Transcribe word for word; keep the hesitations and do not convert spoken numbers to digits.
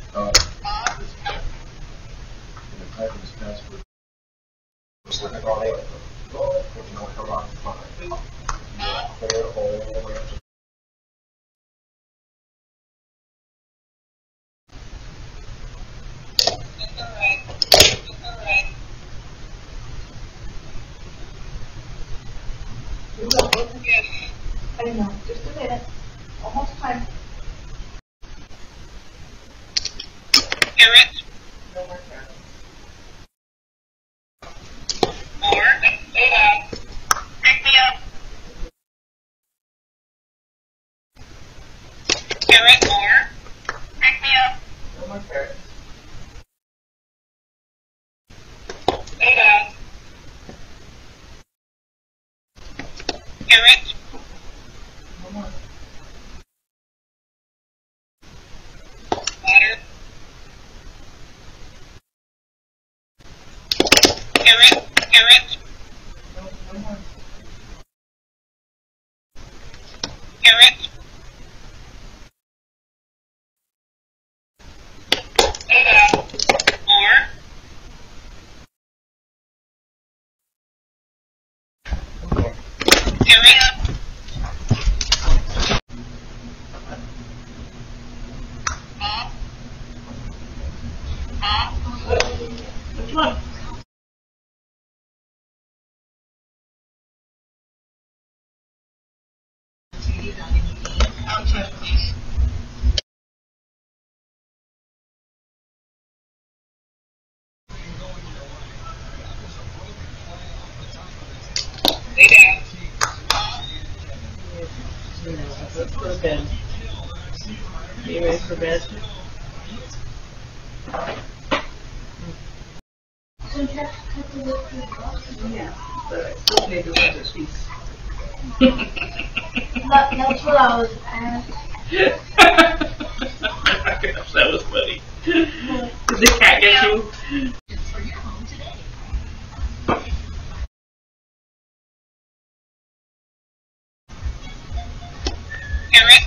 Uh, and type in his password. Just look at all that. If you don't come on, fine. Clear all the way up to Yes. I know. Just a minute. Almost time. Carrot. No more carrots. More. Stay down. Pick me up. Carrot. More. Pick me up. No more carrots. Stay down. Carrot. No more. Water. Carrot. Carrot. No, no more. Carrot. Stay down. More. Okay. Carrot. Off. Off. Which one? Outside, please. Stay down. Let's go to bed. Are you ready for bed? So you have to cut the wood for the box? Yeah, but I still made the other piece. That, that's what I was asked. Oh my gosh, that was funny. Did the cat get you? Carrot.